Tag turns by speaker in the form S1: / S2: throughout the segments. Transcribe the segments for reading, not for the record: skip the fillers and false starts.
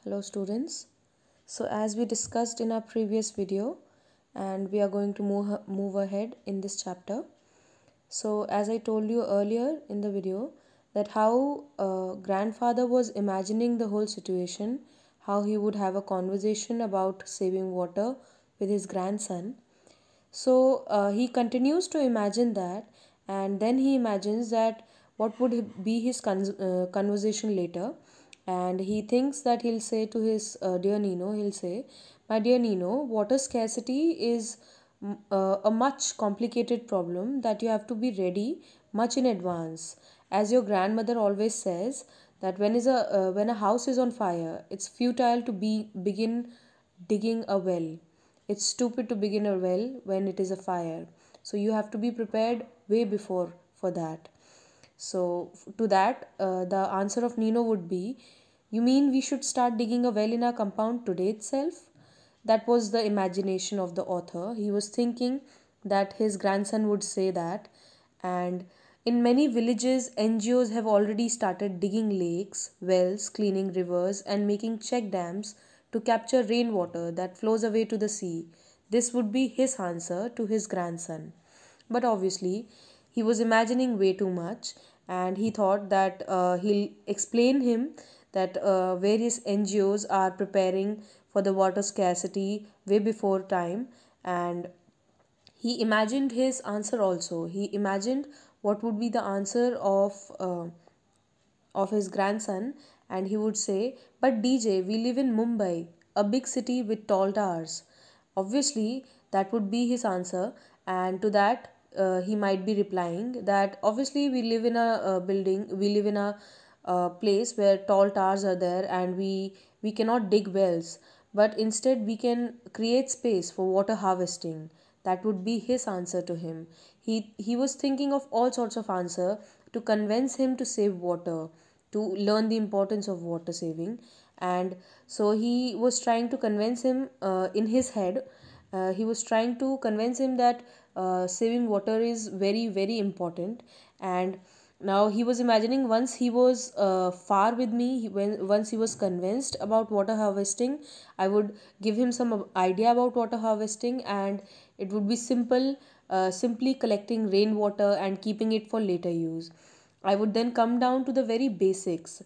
S1: Hello students. So as we discussed in our previous video, and we are going to move ahead in this chapter. So as I told you earlier in the video that how grandfather was imagining the whole situation, how he would have a conversation about saving water with his grandson. So he continues to imagine that, and then he imagines that what would be his conversation later. And he thinks that he'll say to his dear Nino, he'll say, "My dear Nino, water scarcity is a much complicated problem that you have to be ready much in advance. As your grandmother always says, that when a house is on fire, it's futile to begin digging a well. It's stupid to begin a well when it is a fire. So you have to be prepared way before for that." So to that, the answer of Nino would be, "You mean we should start digging a well in our compound today itself?" That was the imagination of the author. He was thinking that his grandson would say that. And in many villages, NGOs have already started digging lakes, wells, cleaning rivers, and making check dams to capture rainwater that flows away to the sea. This would be his answer to his grandson. But obviously, he was imagining way too much, and he thought that he'll explain him that various NGOs are preparing for the water scarcity way before time. And he imagined his answer also. He imagined what would be the answer of his grandson, and he would say, "But DJ, we live in Mumbai, a big city with tall towers." Obviously, that would be his answer, and to that, he might be replying that obviously we live in a building, we live in a place where tall towers are there, and we cannot dig wells, but instead we can create space for water harvesting. That would be his answer to him. He was thinking of all sorts of answer to convince him to save water, to learn the importance of water saving. And so he was trying to convince him in his head. He was trying to convince him that saving water is very very important. And now he was imagining once he was far with me, when once he was convinced about water harvesting, I would give him some idea about water harvesting, and it would be simple, simply collecting rainwater and keeping it for later use. I would then come down to the very basics.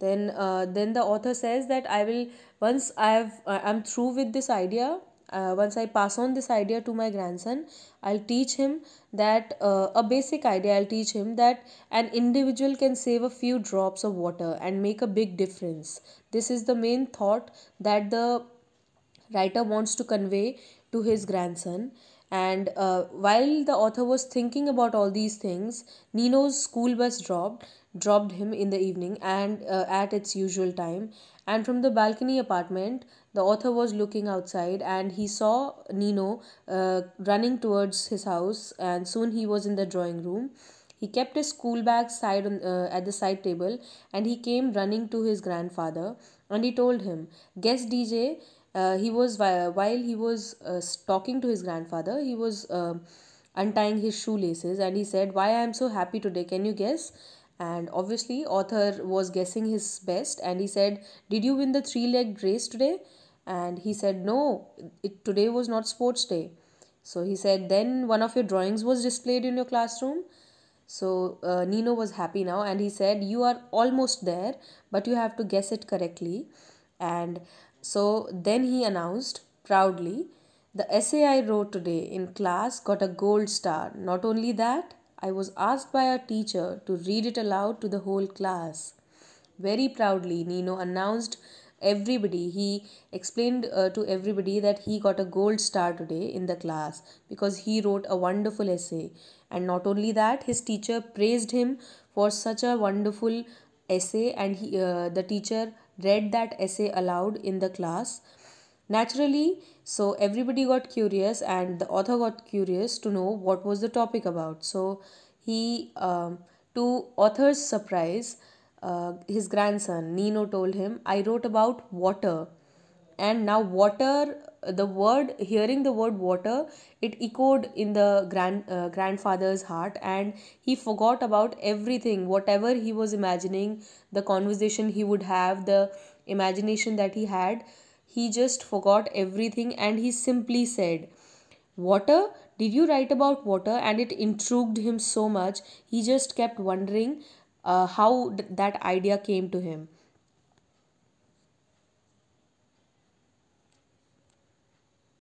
S1: Then the author says that I will, once I'm through with this idea, once I pass on this idea to my grandson, I'll teach him that a basic idea. I'll teach him that an individual can save a few drops of water and make a big difference. This is the main thought that the writer wants to convey to his grandson. And while the author was thinking about all these things, Nino's school bus dropped him in the evening, and at its usual time. And from the balcony apartment, the author was looking outside, and he saw Nino running towards his house, and soon he was in the drawing room. He kept his school bag at the side table, and he came running to his grandfather, and he told him, "Guess DJ." While he was talking to his grandfather, he was untying his shoelaces, and he said, "Why I am so happy today? Can you guess?" And obviously, author was guessing his best, and he said, "Did you win the three-legged race today?" And he said, "No, today was not sports day." So he said, "Then one of your drawings was displayed in your classroom?" So Nino was happy now, and he said, "You are almost there, but you have to guess it correctly." And so then he announced proudly, "The essay I wrote today in class got a gold star. Not only that, I was asked by our teacher to read it aloud to the whole class." Very proudly, Nino announced everybody. He explained to everybody that he got a gold star today in the class because he wrote a wonderful essay. And not only that, his teacher praised him for such a wonderful essay, and the teacher read that essay aloud in the class. Naturally, so everybody got curious, and the author got curious to know what was the topic about. So he, to author's surprise, his grandson Nino told him, "I wrote about water." And now water, the word, hearing the word water, it echoed in the grandfather's heart, and he forgot about everything, whatever he was imagining, the conversation he would have, the imagination that he had. He just forgot everything, and he simply said, water? Did you write about water? And it intrigued him so much. He just kept wondering how that idea came to him.